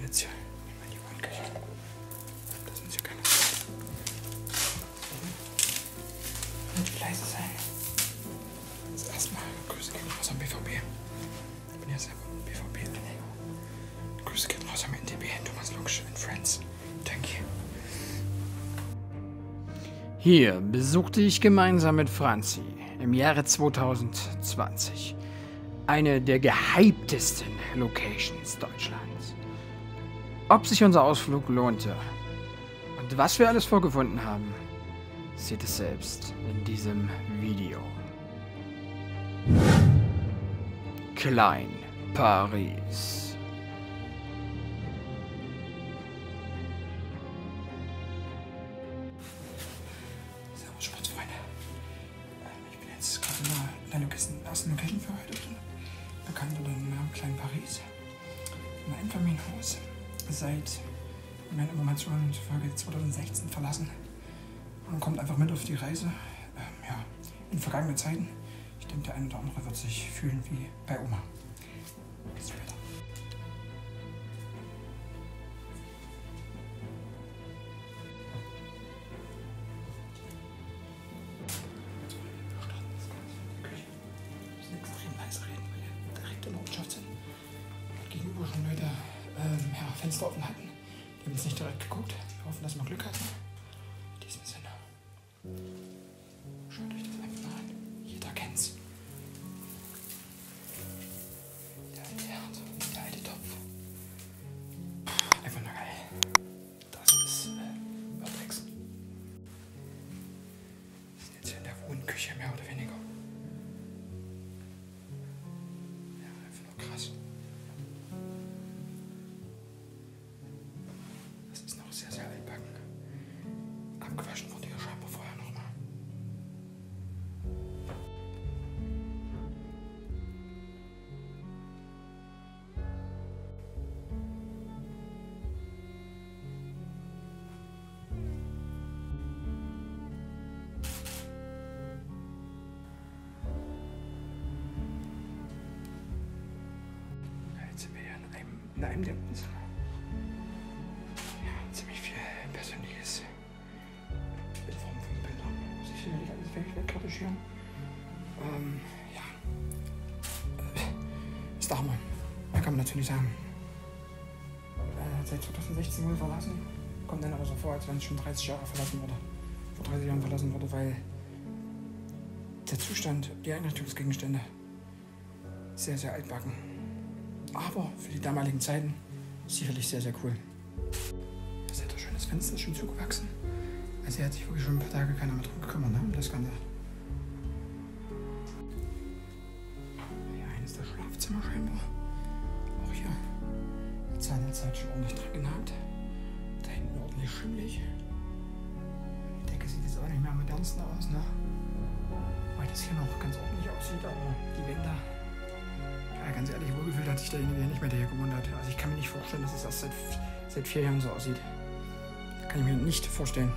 jetzt hier in die Wohnküche. Das muss ja keiner. Nicht leise sein. Jetzt erstmal Grüße gehen raus am BVB. Ich bin ja selber BVB-Anhänger. Grüße gehen raus am NTB, Thomas Luksch and Friends. Thank you. Hier besuchte ich gemeinsam mit Franzi im Jahre 2020 eine der gehyptesten Locations Deutschlands. Ob sich unser Ausflug lohnte und was wir alles vorgefunden haben, seht es selbst in diesem Video. Klein Paris. Servus Sportsfreunde. Ich bin jetzt gerade in der ersten Location für heute drin. Bekannt unter dem Namen Klein Paris. Ein Einfamilienhaus. Seit meinen Informationen zufolge 2016 verlassen. Und kommt einfach mit auf die Reise. In vergangenen Zeiten. Ich denke, der eine oder andere wird sich fühlen wie bei Oma. Bis später. Gegenüber schon Leute Fenster offen hatten. Die haben jetzt nicht direkt geguckt. Wir hoffen, dass wir Glück hatten. In diesem Sinne. Schaut euch das einfach mal an. Jeder kennt's. Der alte Herd, der alte Topf. Einfach nur geil. Das ist Vertex. Wir sind jetzt hier in der Wohnküche, mehr oder weniger. Ja, einfach nur krass. Sehr, sehr altbacken. Abgewaschen wurde hier scheinbar vorher nochmal. Jetzt sind wir hier in einem der ziemlich viel Persönliches in Form von Bildern. Muss ich sicherlich alles wegretuschieren. Ist der Hammer. Da kann man natürlich sagen. Seit 2016 wohl verlassen. Kommt dann aber so vor, als wenn es schon 30 Jahre verlassen wurde. Vor 30 Jahren verlassen wurde, weil der Zustand, die Einrichtungsgegenstände sehr, sehr altbacken. Aber für die damaligen Zeiten sicherlich sehr, sehr cool. Seht ihr, schönes Fenster ist schon zugewachsen. Also hier hat sich wirklich schon ein paar Tage keiner mehr drum gekümmert, ne? Um das Ganze. Hier eines der Schlafzimmer scheinbar. Auch hier hat seine Zeit schon ordentlich dran genagt. Da hinten ordentlich schimmelig. Die Decke sieht jetzt auch nicht mehr am modernsten aus, ne? Weil das hier noch ganz ordentlich aussieht, aber die Wände. Ja, ganz ehrlich, wohlgefühlt hat sich derjenige nicht mehr, der hier gewohnt hat. Also ich kann mir nicht vorstellen, dass es erst seit 4 Jahren so aussieht. Kann ich mir nicht vorstellen.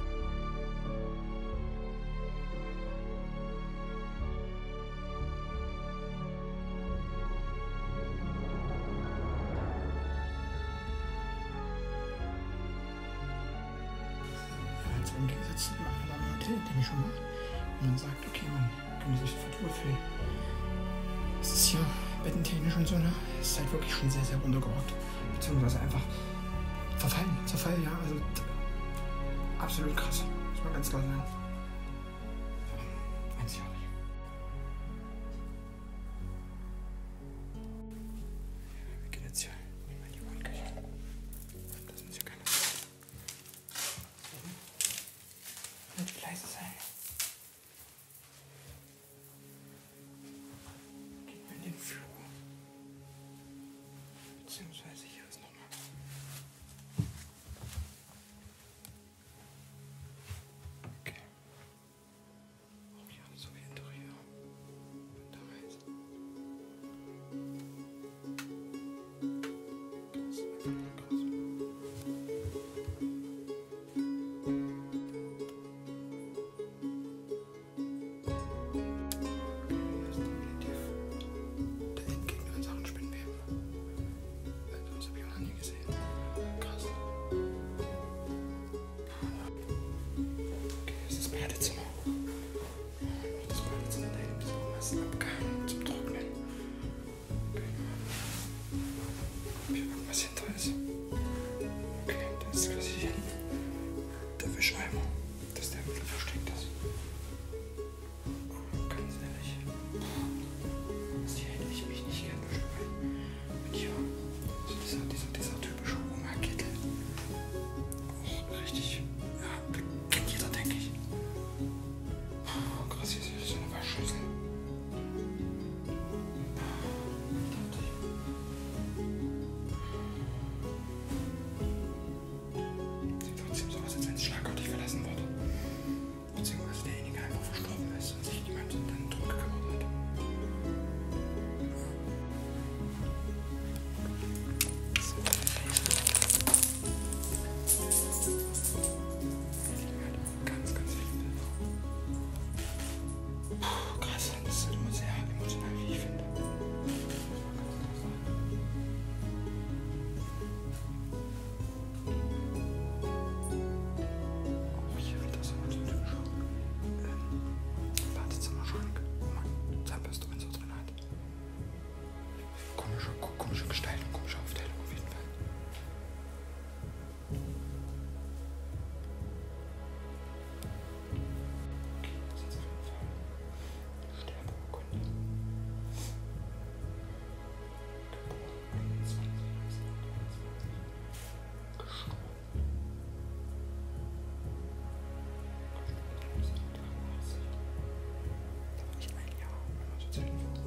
Ja, jetzt im Gegensatz zu dem anderen Hotel, den ich schon mache, wo man sagt, okay, man kann sich sofort wohlfühlen. Es ist hier bettentechnisch und so, ne? Es ist halt wirklich schon sehr, sehr runtergerockt. Beziehungsweise einfach verfallen. Zerfall, ja, also absolut krass. Muss man ganz klar sagen. Einzigartig. Wir gehen jetzt hier in die Wohnküche. Das muss ja keiner. Nicht leise sein. Gehen wir in den Flur. Beziehungsweise hier ist nochmal. Okay. Auch hier so wie Interieur. Da heißt. Krass, einfach nur krass. Hier ist definitiv der Endgegner in Sachen Spinnenweben. Das habe ich auch noch nie gesehen. was hinter ist. Okay, das ist quasi hier der Wischeimer, dass der ein bisschen versteckt ist. Ganz ehrlich, das hier hätte ich mich nicht gern wischen wollen. Und hier, so dieser typische Oma-Kittel. Auch richtig, ja, kennt jeder, denke ich. Oh, krass, hier ist wieder so eine Waschschüssel. Sieht trotzdem so aus, als wenn es schlagartig verlassen wurde. Beziehungsweise derjenige einfach verstorben ist und sich niemand dann drum gekümmert hat. So, ganz, ganz viele Bilder. Puh, krass, das ist immer sehr emotional, wie ich finde. Auch hier wieder so ein typischer Badezimmerschrank, wo man Zahnbürste und so drin hat. Komische Gestaltung, komische Aufteilung auf jeden Fall. Okay, das ist jetzt auf jeden Fall Sterbeurkunde. Geboren 21. Gestorben. Da war ich ein Jahr, wenn man so zählen will.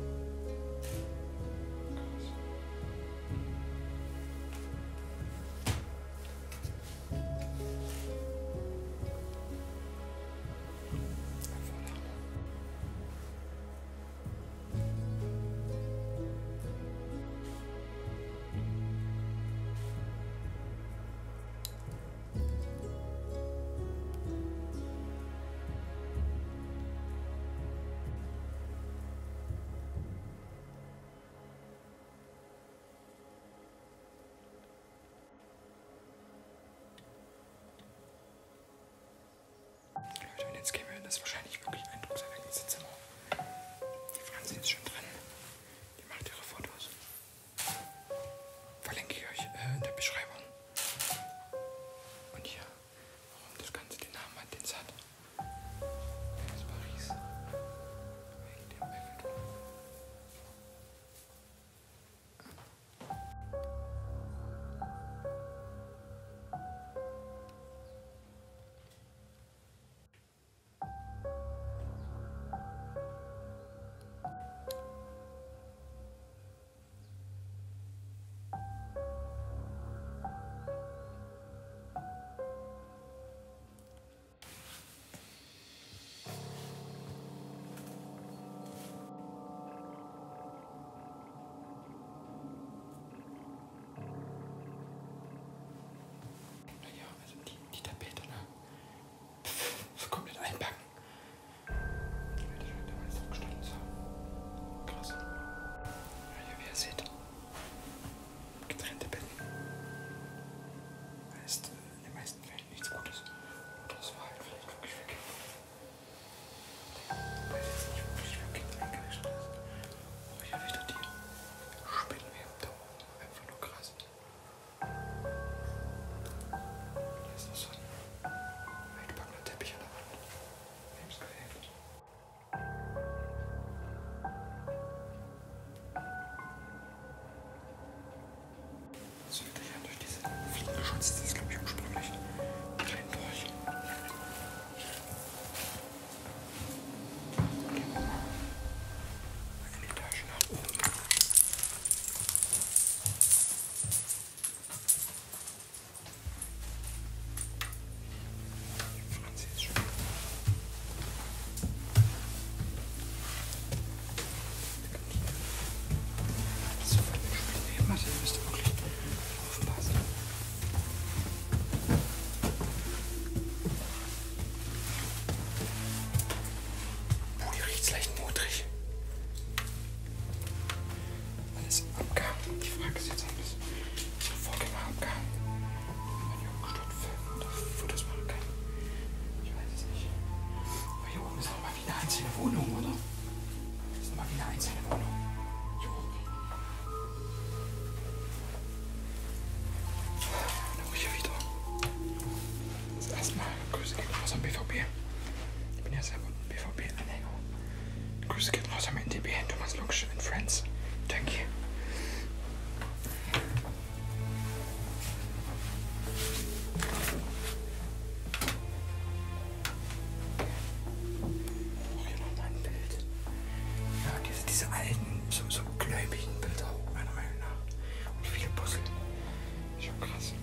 Krass. Vorlage. Leute, und jetzt gehen wir in das wahrscheinlich wirklich eindruckserweckendste Zimmer. Die Franzi ist schon drin. Die macht ihre Fotos. Verlinke ich euch in der Beschreibung. Und hier, warum das Ganze den Namen hat, den es hat. Das ist Paris. Wegen dem Eiffelturm. Naja, also die Tapete, ne? Pff, komplett einpacken. Die Leute scheinen damals drauf gestanden zu haben. Krass. Ja, hier, wie ihr seht, getrennte Betten. Heißt in den meisten Fällen nichts Gutes. Oder das war halt vielleicht wirklich für Kinder. Weil es jetzt nicht wirklich für Kinder eingerichtet ist. Oh, hier wieder die Spinnenweben da oben. Einfach nur krass. Hier ist noch so ein altbackener Teppich an der Wand. Wem es gefällt. So wieder hier durch diese Fliegenschutz, das ist glaube ich ursprünglich rein durch. Gehen wir mal eine Etage nach oben. Franzi ist schon. So, wenn ihr spielt, also ihr müsst wirklich auf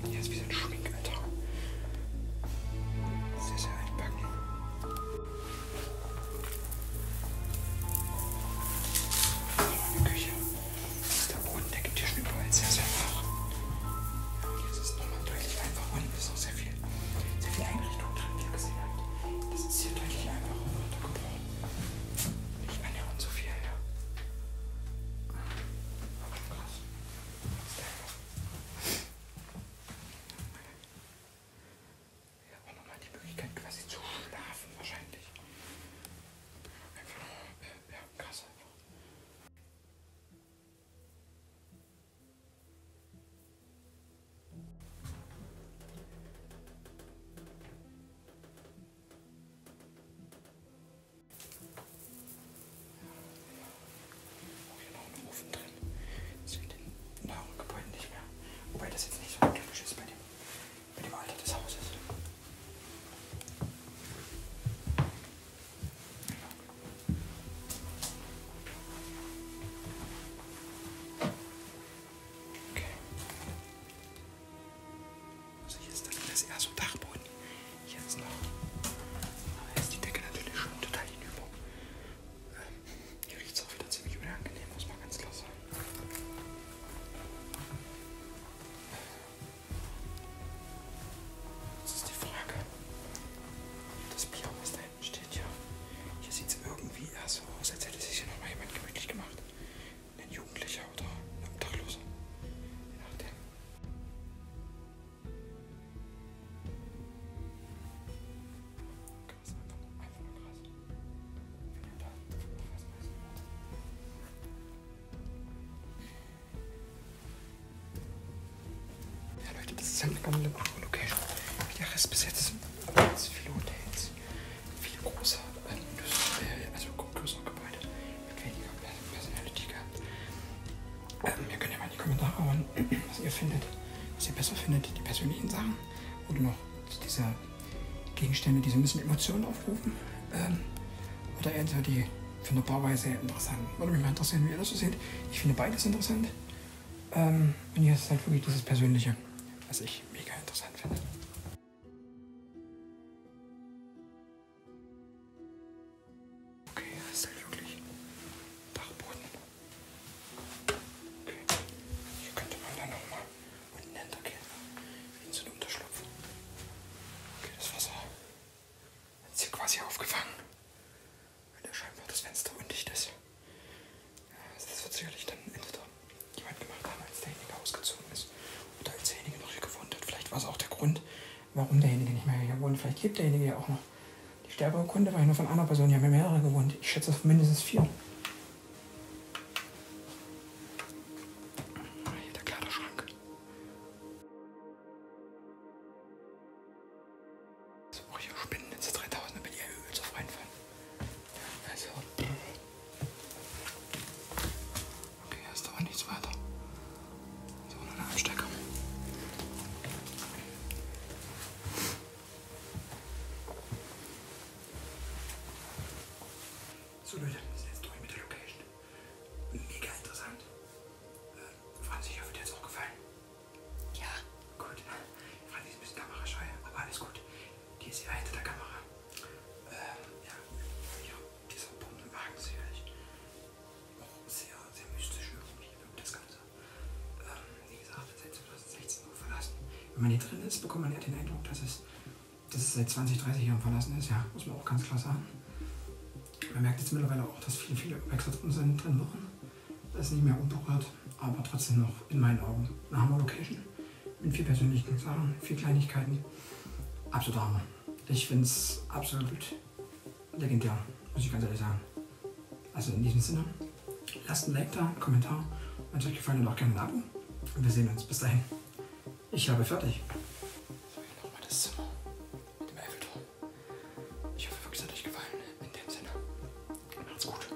Hier ist wie so ein Schmink, Alter. Sehr, sehr altbacken. Die Küche. Das ist der Boden, der gibt hier schon überall sehr, sehr nach. Ja, und jetzt ist es nochmal deutlich einfacher. Unten ist noch sehr viel Einrichtung drin, wie ihr gesehen habt. Das ist hier deutlich einfacher runtergebrochen. Nicht annähernd so viel, ja. Aber schon krass. Ja, auch nochmal die Möglichkeit quasi zu schlafen wahrscheinlich. Einfach nur, ja, krass einfach. Auch hier noch ein Ofen drin. Das ist in den neueren Gebäuden nicht mehr. Wobei das jetzt nicht so typisch ist bei dem Alter des Hauses. Okay. Also hier ist das eher so Dachboden. Hier ist noch. Aber ist die Decke natürlich schon total hinüber. Hier riecht es auch wieder ziemlich unangenehm, muss man ganz klar sagen. Jetzt ist die Frage. Das Bier, was da hinten steht, ja. Hier sieht es irgendwie eher so aus, als hätte sich hier nochmal jemand gemütlich gemacht. Ein Jugendlicher oder ein Obdachloser. Je nachdem. Krass, einfach nur krass. Vielen Dank. Ja, Leute, das ist halt eine ganz coole Location. Wie der Rest bis jetzt sind ganz viele Hotels, viele große also größere Gebäude mit weniger Personality gehabt. Ihr könnt ja mal in die Kommentare hauen, was ihr findet, was ihr besser findet, die persönlichen Sachen oder noch diese Gegenstände, die so ein bisschen Emotionen aufrufen. Oder eher so die von der Bauweise her interessant. Würde mich mal interessieren, wie ihr das so seht. Ich finde beides interessant. Und hier ist halt wirklich dieses Persönliche, was ich mega interessant finde. Okay, das ist halt wirklich Dachboden. Okay, hier könnte man dann nochmal unten hintergehen, in so einen Unterschlupf. Okay, das Wasser hat es hier quasi aufgefangen, weil scheinbar das Fenster undicht ist. Ja, also das wird sicherlich dann entweder jemand gemacht haben, als derjenige ausgezogen ist oder als derjenige noch hier gewohnt hat. Vielleicht war es auch der Grund, warum derjenige nicht mehr hier wohnt. Vielleicht lebt derjenige ja auch noch. Die stärkere Gründe war ja nur von einer Person, die haben ja mehrere gewohnt. Ich schätze auf mindestens 4. Hier der Kleiderschrank. So, auch hier Spinnennetze 3000, damit ihr Öl drauf reinfallen. Also. Okay, hier ist doch nichts weiter. So, nur eine Abstecker. So Leute, wir sind jetzt durch mit der Location. Mega interessant. Franzi, ich hoffe, dir hat es auch gefallen. Ja. Gut. Franzi ist ein bisschen kamerascheu, aber alles gut. Die ist ja hinter der Kamera. Ja, hier, dieser Punkt im Magen sicherlich. Auch sehr, sehr mystisch irgendwie wirkt das Ganze. Wie gesagt, seit 2016 verlassen. Wenn man hier drin ist, bekommt man ja den Eindruck, dass es seit 20, 30 Jahren verlassen ist. Ja, muss man auch ganz klar sagen. Man merkt jetzt mittlerweile auch, dass viele Wechsel drin waren. Das ist nicht mehr unberührt, aber trotzdem noch in meinen Augen eine Hammer-Location. Mit viel persönlichen Sachen, viel Kleinigkeiten. Absolut Hammer. Ich finde es absolut legendär, muss ich ganz ehrlich sagen. Also in diesem Sinne, lasst ein Like da, einen Kommentar. Wenn es euch gefallen hat, auch gerne ein Abo. Und wir sehen uns. Bis dahin. Ich habe fertig. So, hier nochmal das Zimmer mit dem Eiffelturm. Ich hoffe wirklich, es hat euch gefallen. In dem Sinne. Macht's gut.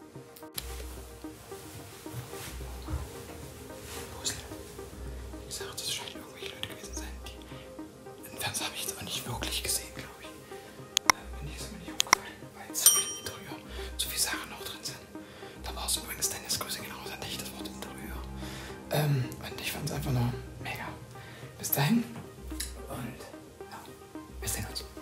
Puzzle. Wie gesagt, das scheinen irgendwelche Leute gewesen sein, die im Fernseher habe ich jetzt aber nicht wirklich gesehen, glaube ich. Nee, ist mir nicht aufgefallen, weil so viel Interieur, so viele Sachen noch drin sind. Da war es übrigens Dennis Grüße genau an dich, das Wort Interieur. Und ich fand es einfach nur mega. Bis dahin und ja, wir sehen uns.